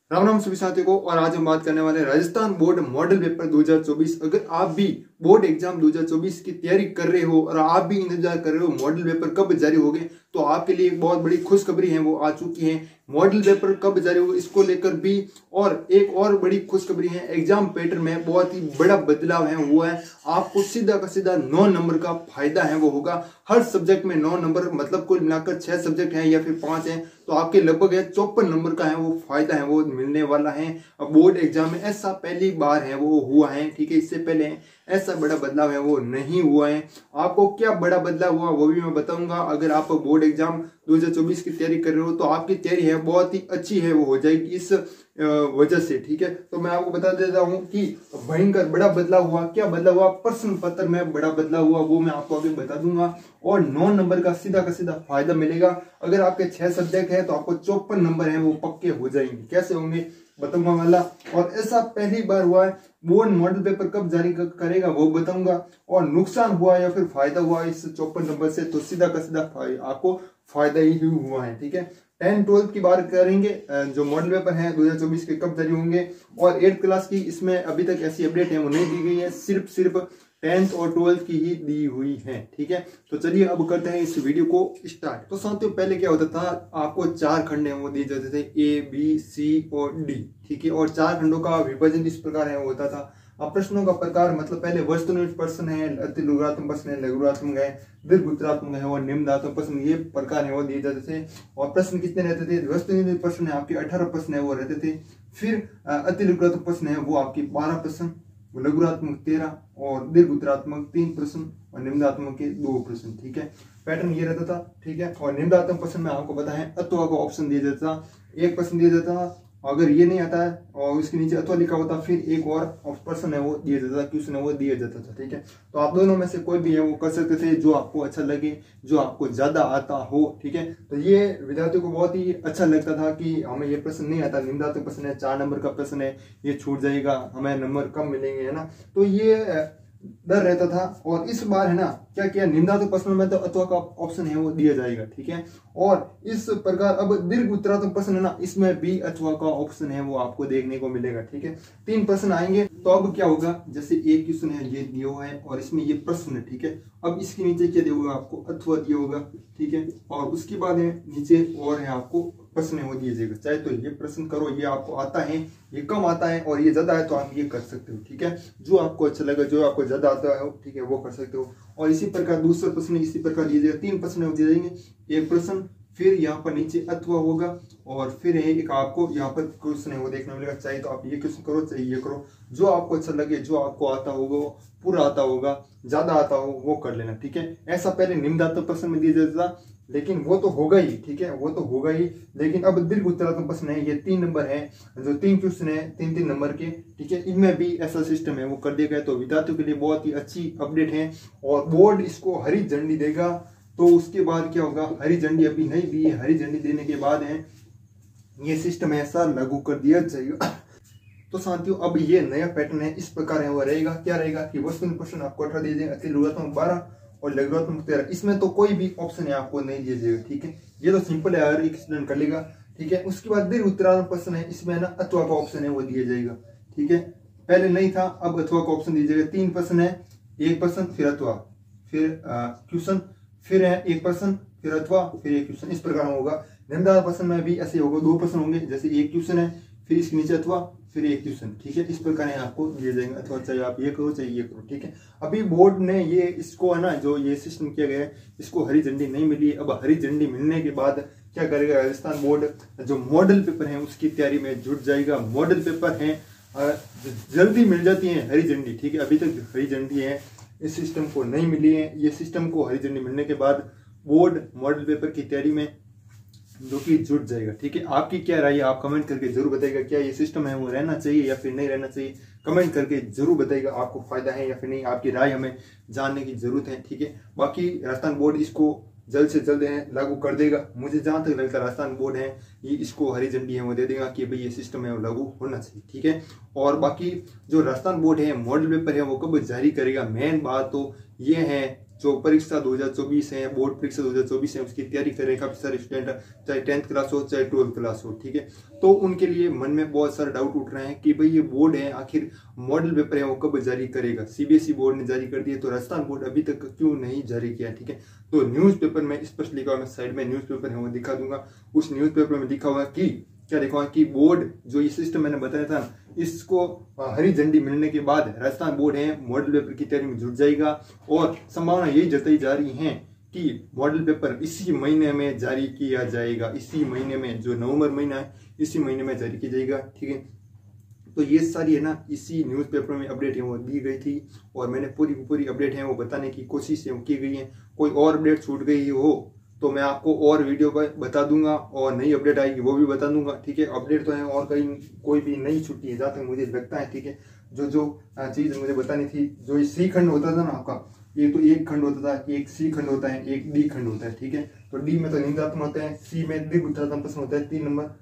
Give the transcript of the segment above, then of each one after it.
राम राम सभी साथियों को। और आज हम बात करने वाले हैं राजस्थान बोर्ड मॉडल पेपर 2024। अगर आप भी बोर्ड एग्जाम 2024 की तैयारी कर रहे हो और आप भी इंतजार कर रहे हो मॉडल पेपर कब जारी होंगे, तो आपके लिए एक बहुत बड़ी खुशखबरी है, वो आ चुकी है। मॉडल पेपर कब जारी होगा इसको लेकर भी और एक और बड़ी खुशखबरी है, एग्जाम पैटर्न में बहुत ही बड़ा बदलाव है वो है आपको सीधा का सीधा 9 नंबर का फायदा है वो होगा। हर सब्जेक्ट में 9 नंबर, मतलब कुल मिलाकर 6 सब्जेक्ट हैं या फिर 5 हैं, तो आपके लगभग 54 नंबर का है वो फायदा है वो मिलने वाला है। अब बोर्ड एग्जाम में ऐसा पहली बार है वो हुआ है, ठीक है। इससे पहले ऐसा बड़ा बदलाव है वो नहीं हुआ है। आपको क्या बड़ा बदलाव हुआ वो भी मैं बताऊंगा। अगर आप बोर्ड एग्जाम 2024 की तैयारी कर रहे हो तो आपकी तैयारी है बहुत ही अच्छी है वो हो जाएगी इस वजह से, ठीक है। तो मैं आपको बता देता हूं कि भयंकर बड़ा बदलाव हुआ। क्या बदलाव हुआ? प्रश्न पत्र में बड़ा बदलाव हुआ, वो मैं आपको आगे बता दूंगा। और 9 नंबर का सीधा फायदा मिलेगा। अगर आपके 6 सब्जेक्ट है तो आपको 54 नंबर है वो पक्के हो जाएंगे। कैसे होंगे बताऊंगा वाला। और ऐसा पहली बार हुआ है। बोर्ड मॉडल पेपर कब जारी करेगा वो बताऊंगा। और नुकसान हुआ या फिर फायदा हुआ इस 54 नंबर से, तो सीधा का सीधा आपको फायदा ही हुआ है, ठीक है। 10-12 की बात करेंगे, जो मॉडल पेपर है 2024 के कब जारी होंगे। और 8th क्लास की इसमें अभी तक ऐसी अपडेट है वो नहीं दी गई है, सिर्फ 10th और 12th की ही दी हुई है, ठीक है। तो चलिए अब करते हैं इस वीडियो को स्टार्ट। तो साथियों पहले क्या होता था, आपको 4 खंड है वो दिए जाते थे, A, B, C और D, ठीक है। और 4 खंडों का विभाजन इस प्रकार है वो होता था। अब प्रश्नों का प्रकार मतलब पहले वस्तुनिष्ठ प्रश्न है, अति लघुत्तम प्रश्न है, लघुत्तम है, दीर्घोत्तरात्मक है और निम्नात्मक प्रश्न, ये प्रकार है वो दिए जाते थे। और प्रश्न कितने रहते थे? वस्तुनिष्ठ प्रश्न है आपके 18 प्रश्न है वो रहते थे। फिर अति लघुत्तम प्रश्न है वो आपकी 12 प्रश्न, लघुत्तरात्मक 13 और दीर्घोत्तरात्मक 3 प्रश्न और निम्नात्मक के 2 प्रश्न, ठीक है। पैटर्न ये रहता था, ठीक है। और निम्नात्मक प्रश्न में आपको पता है अथवा का ऑप्शन दिया जाता था, एक प्रश्न दिया जाता था। अगर ये नहीं आता है और उसके नीचे अथवा लिखा होता फिर एक और प्रश्न है वो दिया जाता था, क्वेश्चन है वो दिया जाता था, ठीक है। तो आप दोनों में से कोई भी है वो कर सकते थे, जो आपको अच्छा लगे, जो आपको ज्यादा आता हो, ठीक है। तो ये विद्यार्थियों को बहुत ही अच्छा लगता था कि हमें ये प्रश्न नहीं आता, निम्नात्मक प्रश्न है, 4 नंबर का प्रश्न है, ये छूट जाएगा, हमें नंबर कम मिलेंगे, है ना। तो ये डर रहता था। और इस बार है ना क्या किया, निम्नात्मक प्रश्न में तो अथवा का ऑप्शन है वो दिया जाएगा, ठीक है। और इस प्रकार अब दीर्घ उत्तरात्मक प्रश्न है ना, इसमें भी अथवा का ऑप्शन है वो आपको देखने को मिलेगा, ठीक है। 3 प्रश्न आएंगे। तो अब क्या होगा, जैसे एक क्वेश्चन है ये दिया हुआ है और इसमें ये प्रश्न है, ठीक है। अब इसके नीचे क्या दिया होगा, आपको अथवा दिया होगा, ठीक है। और उसके बाद है नीचे और है आपको प्रश्न वो दिए जाएगा। चाहे तो ये प्रश्न करो, ये आपको आता है, ये कम आता है और ये ज्यादा है तो आप ये कर सकते हो, ठीक है। जो आपको अच्छा लगे, जो आपको ज्यादा आता है, ठीक है, वो कर सकते हो। और इसी प्रकार दूसरा प्रश्न इसी प्रकार दिए जाएगा। 3 प्रश्न दिए जाएंगे, एक प्रश्न, फिर यहाँ पर नीचे अथवा होगा और फिर एक आपको यहाँ पर क्वेश्चन है वो देखने मिलेगा। चाहे तो आप ये क्वेश्चन करो, चाहे ये करो, जो आपको अच्छा लगे, जो आपको आता होगा, पूरा आता होगा, ज्यादा आता हो वो कर लेना, ठीक है। ऐसा पहले निम्नात्मक प्रश्न में दिया जाता था, लेकिन वो तो होगा ही, ठीक है, वो तो होगा ही। लेकिन अब दीर्घ उत्तरात्मक प्रश्न है, ये 3 नंबर है, जो 3 क्वेश्चन है 3-3 नंबर के, ठीक है। इनमें भी ऐसा सिस्टम है वो कर दिया गया। तो विद्यार्थियों के लिए बहुत ही अच्छी अपडेट है और बोर्ड इसको हरी झंडी देगा। तो उसके बाद क्या होगा, हरी झंडी अभी नहीं दी है, हरी झंडी देने के बाद है ये सिस्टम ऐसा लागू कर दिया जाएगा। तो साथियों अब ये नया पैटर्न है, इस प्रकार है वो रहेगा। क्या रहेगा कि वस्तुनिष्ठ प्रश्न आपको 18 दिए जाएंगे, अति लघुत्तम 12 और लघुत्तम 13। इसमें तो कोई भी ऑप्शन है आपको नहीं दिया जाएगा, ठीक है। ये तो सिंपल है, हर एक स्टूडेंट कर लेगा, ठीक है। उसके बाद दीर्घ उत्तरात्मक प्रश्न है, इसमें ना अथवा का ऑप्शन है वो दिया जाएगा, ठीक है। पहले नहीं था, अब अथवा का ऑप्शन दिया जाएगा। 3 प्रश्न है, एक प्रश्न फिर अथवा, फिर क्वेश्चन, फिर है एक प्रश्न, फिर अथवा, फिर एक क्वेश्चन, इस प्रकार होगा। निम्नात्मक प्रश्न में भी ऐसे होगा, 2 प्रश्न होंगे, जैसे एक क्वेश्चन है, फिर इसके नीचे अथवा, फिर एक क्वेश्चन, ठीक है। इस प्रकार आपको दिए जाएंगे अथवा, चाहे आप ये करो चाहे ये करो, ठीक है। अभी बोर्ड ने ये इसको है ना, जो ये सिस्टम किया गया है, इसको हरी झंडी नहीं मिली। अब हरी झंडी मिलने के बाद क्या करेगा राजस्थान बोर्ड, जो मॉडल पेपर है उसकी तैयारी में जुट जाएगा। मॉडल पेपर है जल्दी मिल जाती है हरी झंडी, ठीक है। अभी तक हरी झंडी है इस सिस्टम को नहीं मिली है। ये सिस्टम को हरी झंडी मिलने के बाद बोर्ड मॉडल पेपर की तैयारी में जो कि जुट जाएगा, ठीक है। आपकी क्या राय है आप कमेंट करके जरूर बताइएगा। क्या ये सिस्टम है वो रहना चाहिए या फिर नहीं रहना चाहिए, कमेंट करके जरूर बताइएगा। आपको फायदा है या फिर नहीं, आपकी राय हमें जानने की जरूरत है, ठीक है। बाकी राजस्थान बोर्ड इसको जल्द से जल्द है लागू कर देगा। मुझे जहां तक लगता है राजस्थान बोर्ड है ये इसको हरी झंडी है वो दे देगा कि भाई ये सिस्टम है वो लागू होना चाहिए, ठीक है। और बाकी जो राजस्थान बोर्ड है मॉडल पेपर है वो कब जारी करेगा, मेन बात तो ये है जो परीक्षा 2024 है, बोर्ड परीक्षा 2024 है, उसकी तैयारी कर रहे हैं काफी सारे स्टूडेंट, चाहे 10th क्लास हो चाहे 12th क्लास हो, ठीक है। तो उनके लिए मन में बहुत सारे डाउट उठ रहे हैं कि भाई ये बोर्ड है, आखिर मॉडल पेपर है वो कब जारी करेगा। सीबीएसई बोर्ड ने जारी कर दिया तो राजस्थान बोर्ड अभी तक क्यों नहीं जारी किया, ठीक है। तो न्यूज़पेपर में स्पष्ट लिखा हुआ, मैं साइड में न्यूज़पेपर है वो दिखा दूंगा। उस न्यूज़पेपर में लिखा हुआ कि क्या लिखा हुआ कि बोर्ड जो ये सिस्टम मैंने बताया था, इसको हरी झंडी मिलने के बाद राजस्थान बोर्ड है मॉडल पेपर की तैयारी में जुट जाएगा। और संभावना यही जताई जा रही है कि मॉडल पेपर इसी महीने में जारी किया जाएगा, इसी महीने में, जो नवंबर महीना है इसी महीने में जारी किया जाएगा, ठीक है। तो ये सारी है ना इसी न्यूज़पेपर में अपडेट है वो दी गई थी और मैंने पूरी अपडेट है वो बताने की कोशिश है वो की गई है। कोई और अपडेट छूट गई हो तो मैं आपको और वीडियो पर बता दूंगा और नई अपडेट आएगी वो भी बता दूंगा, ठीक है। अपडेट तो है और कहीं कोई भी नहीं छुट्टी है जहाँ तक मुझे लगता है, ठीक है। जो चीज़ मुझे बतानी थी, जो सी खंड होता था ना आपका, ये तो एक खंड होता था, एक सी खंड होता है, एक डी खंड होता है, ठीक है। तो डी में तो निंदात्मक होते हैं, सी में दीर्घात्मक प्रश्न होता है,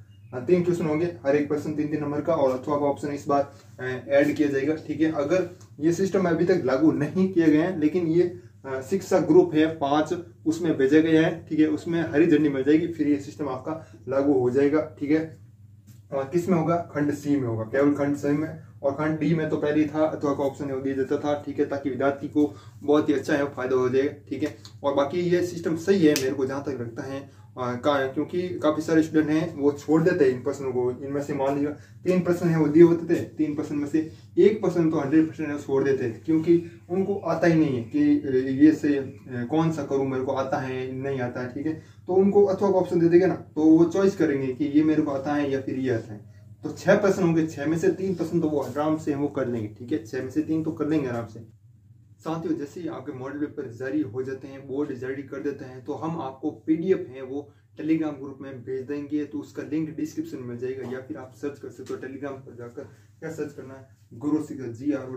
3 क्वेश्चन होंगे, हर एक प्रश्न 3 नंबर का, और अथवा का ऑप्शन इस बार ऐड किया जाएगा, ठीक है। अगर ये सिस्टम अभी तक लागू नहीं किए गए हैं, लेकिन ये शिक्षा ग्रुप है 5 उसमें भेजा गया है, ठीक है, उसमें हरी झंडी मिल जाएगी, फिर ये सिस्टम आपका लागू हो जाएगा, ठीक है। और किस में होगा? खंड सी में होगा, केवल खंड सी में। और खंड डी में तो पहले ही था, अथवा का ऑप्शन दिया जाता था, ठीक है, ताकि विद्यार्थी को बहुत ही अच्छा है फायदा हो जाएगा, ठीक है। और बाकी ये सिस्टम सही है मेरे को जहां तक लगता है, क्योंकि काफी सारे स्टूडेंट हैं वो छोड़ देते हैं इन प्रश्नों को। इनमें से मान लीजिए 3 प्रश्न है वो दिए होते थे, 3 प्रश्न में से 1 प्रश्न तो 100% है छोड़ देते थे, क्योंकि उनको आता ही नहीं है कि ये से कौन सा करूं, मेरे को आता है नहीं आता है, ठीक है। तो उनको अथवा का ऑप्शन दे देगा ना तो वो चॉइस करेंगे कि ये मेरे को आता है या फिर ये आता है। तो 6 प्रश्न होंगे, 6 में से 3 प्रश्न तो वो आराम से वो कर लेंगे, ठीक है, 6 में से 3 तो कर लेंगे आराम से। साथियों, जैसे ही आपके मॉडल पेपर जारी हो जाते हैं, बोर्ड जारी कर देते हैं, तो हम आपको पीडीएफ है वो टेलीग्राम ग्रुप में भेज देंगे। तो उसका लिंक डिस्क्रिप्शन में मिल जाएगा, या फिर आप सर्च कर सकते हो टेलीग्राम पर जाकर। क्या सर्च करना है? गुरु शिक्षा,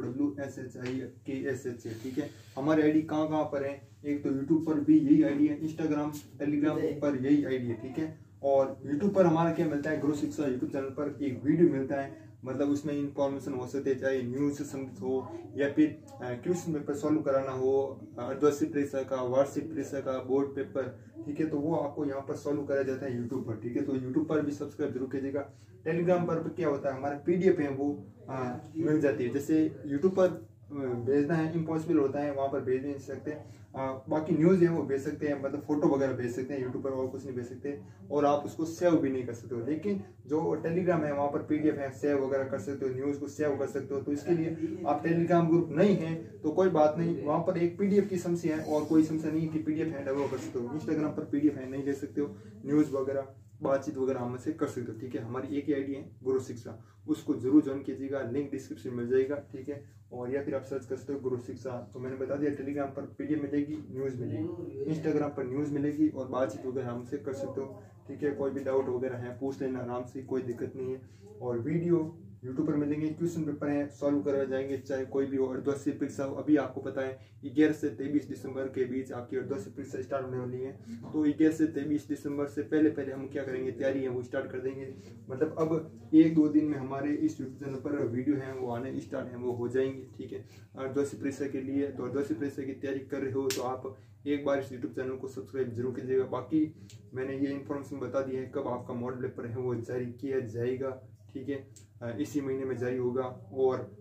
GROWSHIKSH, ठीक है। हमारी आईडी कहाँ पर है? एक तो यूट्यूब पर भी यही आईडी है, इंस्टाग्राम टेलीग्राम पर यही आईडी है, ठीक है। और यूट्यूब पर हमारा क्या मिलता है? गुरु शिक्षा यूट्यूब चैनल पर एक वीडियो मिलता है, मतलब उसमें इंफॉर्मेशन हो सकते हैं, चाहे न्यूज से संबंधित हो या फिर क्वेश्चन पेपर सॉल्व कराना हो, अर्धवार्षिक परीक्षा का, वार्षिक परीक्षा का, बोर्ड पेपर, ठीक है। तो वो आपको यहाँ पर सॉल्व कराया जाता है यूट्यूब पर, ठीक है। तो यूट्यूब पर भी सब्सक्राइब जरूर कीजिएगा। टेलीग्राम पर क्या होता है, हमारा पीडीएफ है वो मिल जाती है। जैसे यूट्यूब पर भेजना है इम्पॉसिबल होता है, वहाँ पर भेज नहीं सकते। बाकी न्यूज़ है वो भेज सकते हैं, मतलब फोटो वगैरह भेज सकते हैं, यूट्यूब पर और कुछ नहीं भेज सकते, और आप उसको सेव भी नहीं कर सकते हो। लेकिन जो टेलीग्राम है वहाँ पर पीडीएफ है, सेव वगैरह कर सकते हो, न्यूज़ को सेव कर सकते हो। तो इसके लिए आप टेलीग्राम ग्रुप नहीं है तो कोई बात नहीं, वहाँ पर एक पीडीएफ की समस्या है और कोई समस्या नहीं है कि पीडीएफ है डाउनलोड कर सकते हो। इंस्टाग्राम पर पीडीएफ है नहीं ले सकते हो, न्यूज़ वगैरह बातचीत वगैरह हमसे कर सकते हो, ठीक है। हमारी एक ही आईडी है गुरु शिक्षा, उसको जरूर ज्वाइन कीजिएगा, लिंक डिस्क्रिप्शन मिल जाएगा, ठीक है। और या फिर आप सर्च कर सकते हो गुरु शिक्षा। तो मैंने बता दिया, टेलीग्राम पर पीडीएफ मिलेगी, न्यूज़ मिलेगी, इंस्टाग्राम पर न्यूज़ मिलेगी और बातचीत वगैरह हमसे कर सकते हो, ठीक है। कोई भी डाउट वगैरह है पूछ लेना आराम से, कोई दिक्कत नहीं है। और वीडियो यूट्यूब पर मिलेंगे, क्वेश्चन पेपर है सॉल्व करवाए जाएंगे, चाहे कोई भी हो। अर्धवार्षिक परीक्षा अभी आपको पता है 11 से 23 दिसंबर के बीच आपकी अर्धवार्षिक परीक्षा स्टार्ट होने वाली है। तो 11 से 23 दिसंबर से पहले हम क्या करेंगे, तैयारी है वो स्टार्ट कर देंगे। मतलब अब 1-2 दिन में हमारे इस यूट्यूब चैनल पर वीडियो है वो आने स्टार्ट है वो हो जाएंगे, ठीक है। अर्धवार्षिक परीक्षा के लिए, तो अर्धवार्षिक परीक्षा की तैयारी कर रहे हो तो आप एक बार इस यूट्यूब चैनल को सब्सक्राइब जरूर कीजिएगा। बाकी मैंने ये इन्फॉर्मेशन बता दी है कब आपका मॉडल पेपर है वो जारी किया जाएगा, ठीक है, इसी महीने में जारी होगा। और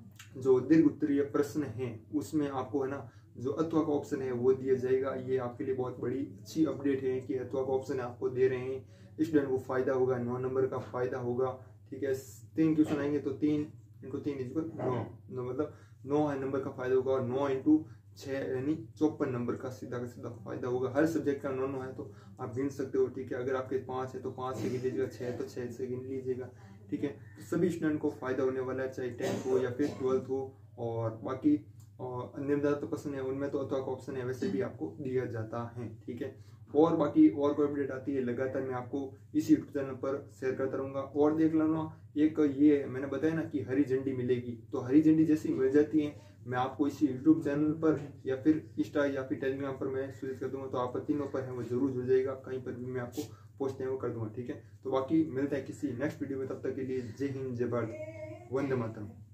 जो दीर्घ उत्तरीय प्रश्न है उसमें आपको है ना जो अथवा का ऑप्शन है वो दिया जाएगा। ये आपके लिए बहुत बड़ी अच्छी अपडेट है कि अथवा का ऑप्शन आपको दे रहे हैं, स्टूडेंट को फायदा होगा, 9 नंबर का फायदा होगा, ठीक है। 3 क्वेश्चन आएंगे तो 3 × 3 = 9, मतलब 9 नंबर का फायदा होगा, और 9 × 6 यानी 54 नंबर का सीधा फायदा होगा। हर सब्जेक्ट का 9 है तो आप गिन सकते हो, ठीक है। अगर आपके 5 है तो 5 से गिन लीजिएगा, 6 है तो 6 से गिन लीजिएगा, ठीक है। तो सभी स्टूडेंट को फायदा होने वाला है, चाहे 10th हो या फिर 12th हो। और बाकी निर्धारित प्रश्न है उनमें तो अथवा का ऑप्शन है वैसे भी आपको दिया जाता है, ठीक है। और बाकी और कोई अपडेट आती है लगातार मैं आपको इसी यूट्यूब चैनल पर शेयर करता रहूंगा। और देख लेना, एक ये मैंने बताया ना कि हरी झंडी मिलेगी, तो हरी झंडी जैसी मिल जाती है मैं आपको इसी यूट्यूब चैनल पर या फिर इंस्टा या फिर टेलीग्राम पर मैं सूचित कर दूंगा। तो आप तीनों पर है वो जरूर जुड़ जाएगा, कहीं पर भी मैं आपको पोस्ट है वो कर दूंगा, ठीक है। तो बाकी मिलता है किसी नेक्स्ट वीडियो में, तब तक के लिए जय हिंद, जय भारत, वंदे मातरम।